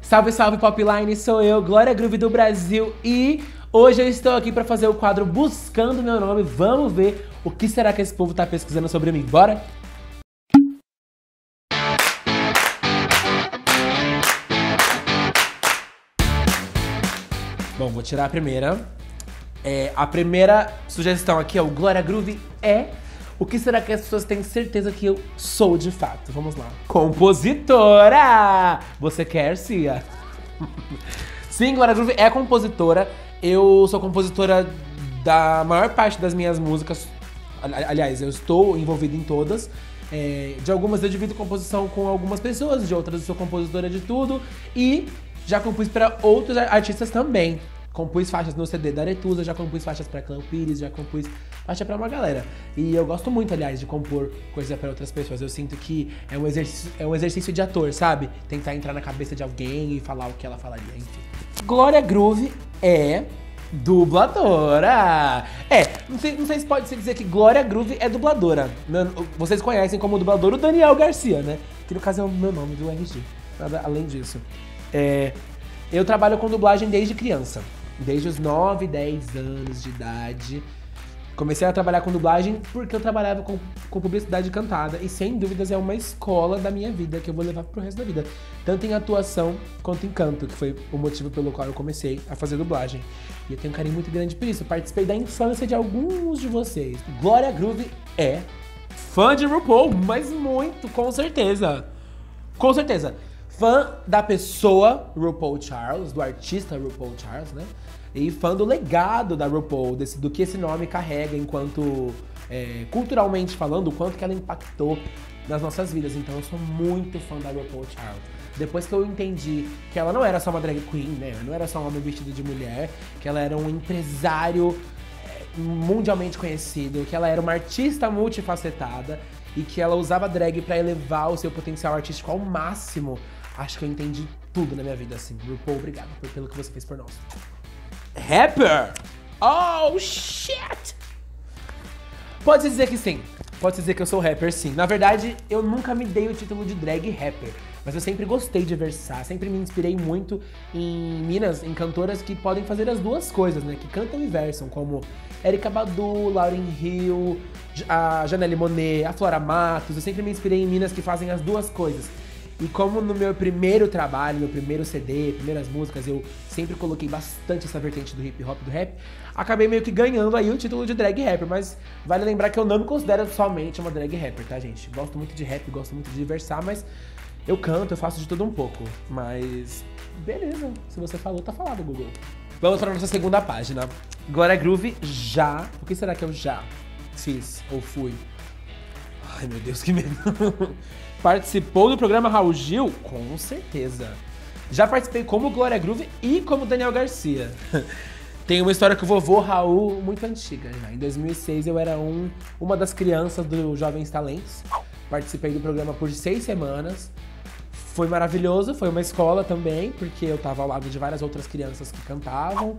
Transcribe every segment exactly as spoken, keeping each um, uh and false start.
Salve, salve, Popline, sou eu, Glória Groove do Brasil, e hoje eu estou aqui para fazer o quadro Buscando Meu Nome. Vamos ver o que será que esse povo tá pesquisando sobre mim, bora? Bom, vou tirar a primeira. É, a primeira sugestão aqui é o Glória Groove é... O que será que as pessoas têm certeza que eu sou de fato? Vamos lá. Compositora! Você quer, Cia? Sim, Glória Groove é compositora. Eu sou compositora da maior parte das minhas músicas. Aliás, eu estou envolvido em todas. É, de algumas eu divido composição com algumas pessoas, de outras eu sou compositora de tudo. E já compus para outros artistas também. Compus faixas no C D da Aretusa, já compus faixas pra Cleo Pires, já compus faixa pra uma galera. E eu gosto muito, aliás, de compor coisas pra outras pessoas. Eu sinto que é um exercício, é um exercício de ator, sabe? Tentar entrar na cabeça de alguém e falar o que ela falaria, enfim. Glória Groove é dubladora. É, não sei, não sei se pode se dizer que Glória Groove é dubladora. Vocês conhecem como dublador o Daniel Garcia, né? Que no caso é o meu nome do R G. Nada além disso. É, eu trabalho com dublagem desde criança. Desde os nove, dez anos de idade. Comecei a trabalhar com dublagem porque eu trabalhava com, com publicidade cantada. E sem dúvidas é uma escola da minha vida que eu vou levar pro resto da vida. Tanto em atuação quanto em canto, que foi o motivo pelo qual eu comecei a fazer dublagem. E eu tenho um carinho muito grande por isso. Eu participei da infância de alguns de vocês. Glória Groove é fã de RuPaul, mas muito, com certeza. Com certeza. Fã da pessoa RuPaul Charles, do artista RuPaul Charles, né? E fã do legado da RuPaul, desse, do que esse nome carrega enquanto, é, culturalmente falando, o quanto que ela impactou nas nossas vidas. Então eu sou muito fã da RuPaul Charles. Depois que eu entendi que ela não era só uma drag queen, né? Não era só um homem vestido de mulher, que ela era um empresário é, mundialmente conhecido, que ela era uma artista multifacetada e que ela usava drag pra elevar o seu potencial artístico ao máximo. Acho que eu entendi tudo na minha vida, assim. RuPaul, obrigado por, pelo que você fez por nós. Rapper! Oh, shit! Pode-se dizer que sim. Pode-se dizer que eu sou rapper, sim. Na verdade, eu nunca me dei o título de drag rapper. Mas eu sempre gostei de versar. Sempre me inspirei muito em minas, em cantoras que podem fazer as duas coisas, né? Que cantam e versam, como Erykah Badu, Lauryn Hill, a Janelle Monáe, a Flora Matos. Eu sempre me inspirei em minas que fazem as duas coisas. E como no meu primeiro trabalho, meu primeiro C D, primeiras músicas, eu sempre coloquei bastante essa vertente do hip hop, do rap, acabei meio que ganhando aí o título de drag rapper, mas vale lembrar que eu não me considero somente uma drag rapper, tá, gente? Gosto muito de rap, gosto muito de versar, mas eu canto, eu faço de tudo um pouco. Mas beleza, se você falou, tá falado, Google. Vamos para a nossa segunda página. Glória Groove já... O que será que eu já fiz ou fui? Ai, meu Deus, que medo. Participou do programa Raul Gil? Com certeza. Já participei como Glória Groove e como Daniel Garcia. Tem uma história com o vovô Raul muito antiga já. Em dois mil e seis eu era um, uma das crianças do Jovens Talentos. Participei do programa por seis semanas. Foi maravilhoso, foi uma escola também, porque eu tava ao lado de várias outras crianças que cantavam.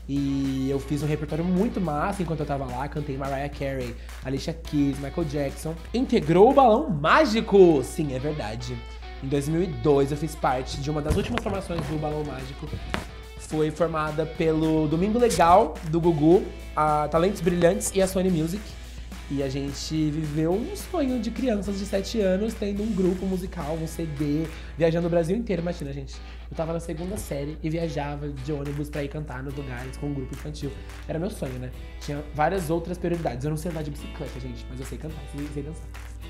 E eu fiz um repertório muito massa enquanto eu tava lá. Cantei Mariah Carey, Alicia Keys, Michael Jackson. Integrou o Balão Mágico! Sim, é verdade. Em dois mil e dois eu fiz parte de uma das últimas formações do Balão Mágico. Foi formada pelo Domingo Legal, do Gugu, a Talentos Brilhantes e a Sony Music. E a gente viveu um sonho de crianças de sete anos tendo um grupo musical, um C D, viajando o Brasil inteiro. Imagina, gente, eu tava na segunda série e viajava de ônibus pra ir cantar nos lugares com um grupo infantil. Era meu sonho, né? Tinha várias outras prioridades. Eu não sei andar de bicicleta, gente, mas eu sei cantar, sei, sei dançar.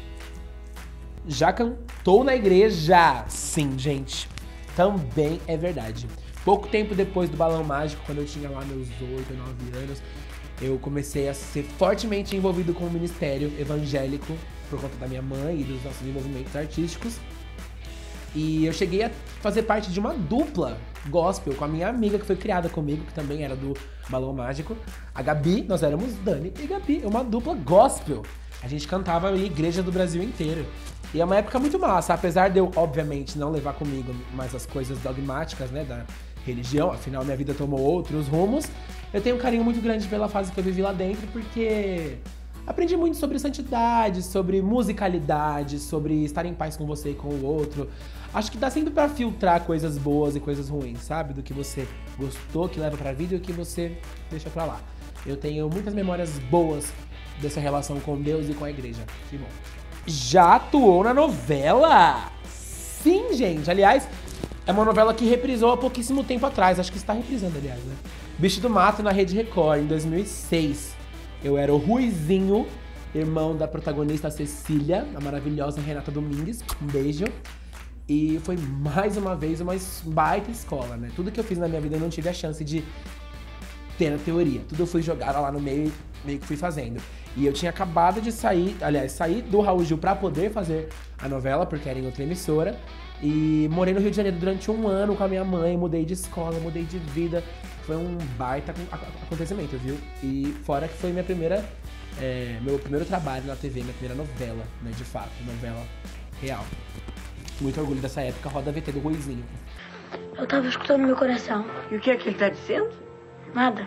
Já cantou na igreja? Sim, gente. Também é verdade. Pouco tempo depois do Balão Mágico, quando eu tinha lá meus oito, nove anos, eu comecei a ser fortemente envolvido com o ministério evangélico por conta da minha mãe e dos nossos envolvimentos artísticos. E eu cheguei a fazer parte de uma dupla gospel com a minha amiga que foi criada comigo, que também era do Balão Mágico. A Gabi, nós éramos Dani e Gabi, uma dupla gospel. A gente cantava em igreja do Brasil inteiro. E é uma época muito massa, apesar de eu, obviamente, não levar comigo mais as coisas dogmáticas, né, da religião, afinal minha vida tomou outros rumos. Eu tenho um carinho muito grande pela fase que eu vivi lá dentro, porque Aprendi muito sobre santidade, sobre musicalidade, sobre estar em paz com você e com o outro. Acho que dá sempre pra filtrar coisas boas e coisas ruins, sabe? Do que você gostou, que leva pra vida e o que você deixa pra lá. Eu tenho muitas memórias boas dessa relação com Deus e com a igreja. Que bom. Já atuou na novela? Sim, gente. Aliás, é uma novela que reprisou há pouquíssimo tempo atrás. Acho que está reprisando, aliás, né? Bicho do Mato na Rede Record, em dois mil e seis. Eu era o Ruizinho, irmão da protagonista Cecília, a maravilhosa Renata Domingues. Um beijo. E foi mais uma vez uma baita escola, né? Tudo que eu fiz na minha vida eu não tive a chance de ter na teoria. Tudo eu fui jogada lá no meio, meio que fui fazendo. E eu tinha acabado de sair, aliás, sair do Raul Gil pra poder fazer a novela, porque era em outra emissora. E morei no Rio de Janeiro durante um ano com a minha mãe, mudei de escola, mudei de vida. Foi um baita acontecimento, viu? E fora que foi minha primeira, é, meu primeiro trabalho na T V, minha primeira novela, né, de fato, novela real. Muito orgulho dessa época, roda V T do Ruizinho. Eu tava escutando meu coração. E o que é que ele tá dizendo? Nada.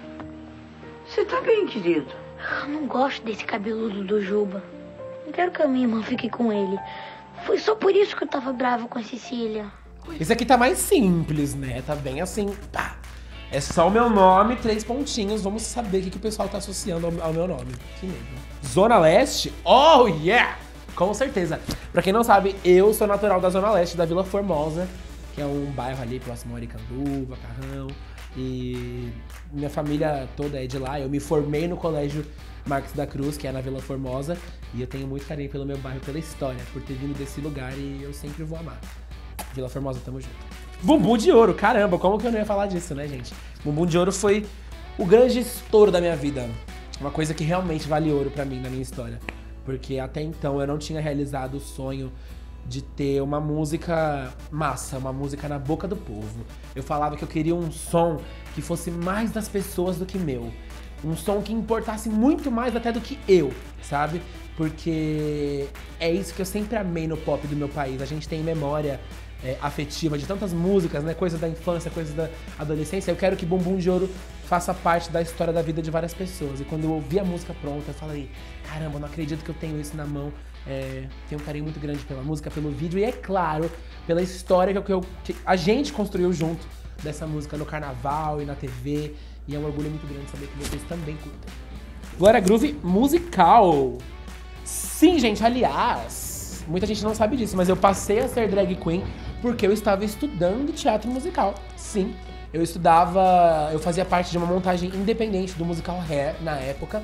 Você tá bem, querido? Eu não gosto desse cabeludo do Juba. Não quero que a minha irmã fique com ele. Foi só por isso que eu tava bravo com a Cecília. Esse aqui tá mais simples, né? Tá bem assim, pá. É só o meu nome, três pontinhos. Vamos saber o que, que o pessoal tá associando ao, ao meu nome. Que medo. Zona Leste? Oh, yeah! Com certeza. Pra quem não sabe, eu sou natural da Zona Leste, da Vila Formosa, que é um bairro ali próximo a Aricanduva, Carrão. E minha família toda é de lá. Eu me formei no Colégio Marques da Cruz, que é na Vila Formosa. E eu tenho muito carinho pelo meu bairro, pela história, por ter vindo desse lugar e eu sempre vou amar. Vila Formosa, tamo junto. Bumbum de Ouro, caramba, como que eu não ia falar disso, né, gente? Bumbum de Ouro foi o grande estouro da minha vida. Uma coisa que realmente vale ouro pra mim, na minha história. Porque até então eu não tinha realizado o sonho de ter uma música massa, uma música na boca do povo. Eu falava que eu queria um som que fosse mais das pessoas do que meu. Um som que importasse muito mais até do que eu, sabe? Porque é isso que eu sempre amei no pop do meu país. A gente tem memória é, afetiva de tantas músicas, né? Coisas da infância, coisas da adolescência. Eu quero que Bumbum de Ouro faça parte da história da vida de várias pessoas. E quando eu ouvi a música pronta, eu falei, caramba, não acredito que eu tenho isso na mão. É, tenho um carinho muito grande pela música, pelo vídeo e, é claro, pela história que, eu, que a gente construiu junto dessa música no carnaval e na T V. E é um orgulho muito grande saber que vocês também curtem. Glória Groove musical. Sim, gente, aliás, muita gente não sabe disso, mas eu passei a ser drag queen porque eu estava estudando teatro musical. Sim, eu estudava, eu fazia parte de uma montagem independente do musical Hair na época.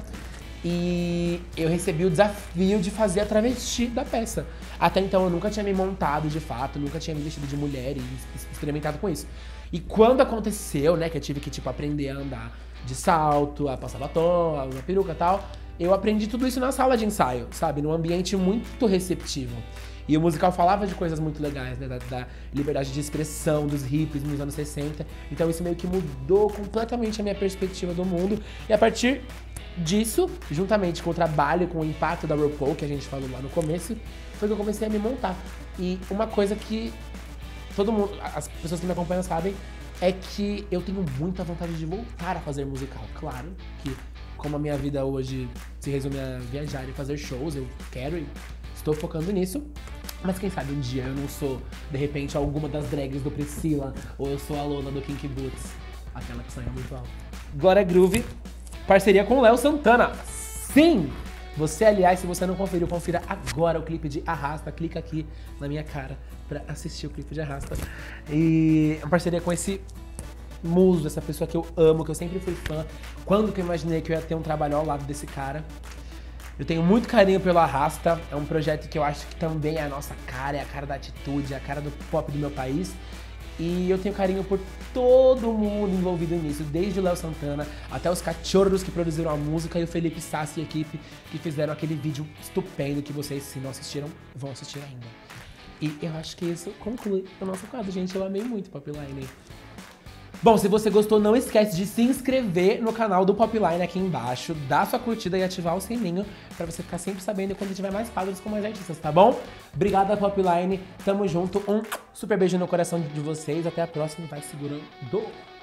E eu recebi o desafio de fazer a travesti da peça. Até então eu nunca tinha me montado de fato, nunca tinha me vestido de mulher e experimentado com isso. E quando aconteceu, né, que eu tive que, tipo, aprender a andar de salto, a passar batom, a usar peruca e tal, eu aprendi tudo isso na sala de ensaio, sabe? Num ambiente muito receptivo. E o musical falava de coisas muito legais, né? Da, da liberdade de expressão, dos hippies nos anos sessenta. Então isso meio que mudou completamente a minha perspectiva do mundo. E a partir disso, juntamente com o trabalho, com o impacto da RuPaul, que a gente falou lá no começo, foi que eu comecei a me montar. E uma coisa que todo mundo, as pessoas que me acompanham sabem, é que eu tenho muita vontade de voltar a fazer musical. Claro que, como a minha vida hoje se resume a viajar e fazer shows, eu quero e estou focando nisso. Mas quem sabe um dia eu não sou, de repente, alguma das drags do Priscila, ou eu sou a Lona do Kinky Boots, aquela que sonha muito alto. Glória Groove, parceria com o Léo Santana. Sim! Você, aliás, se você não conferiu, confira agora o clipe de Arrasta. Clica aqui na minha cara pra assistir o clipe de Arrasta. E uma parceria com esse muso, essa pessoa que eu amo, que eu sempre fui fã. Quando que eu imaginei que eu ia ter um trabalho ao lado desse cara? Eu tenho muito carinho pelo Arrasta. É um projeto que eu acho que também é a nossa cara, é a cara da atitude, é a cara do pop do meu país. E eu tenho carinho por todo mundo envolvido nisso, desde o Léo Santana até os cachorros que produziram a música e o Felipe Sassi e a equipe que fizeram aquele vídeo estupendo que vocês, se não assistiram, vão assistir ainda. E eu acho que isso conclui o nosso quadro, gente. Eu amei muito Popline. Bom, se você gostou, não esquece de se inscrever no canal do Popline aqui embaixo, dar sua curtida e ativar o sininho pra você ficar sempre sabendo quando tiver mais quadros com mais artistas, tá bom? Obrigada, Popline. Tamo junto. Um super beijo no coração de vocês. Até a próxima. Vai segurando.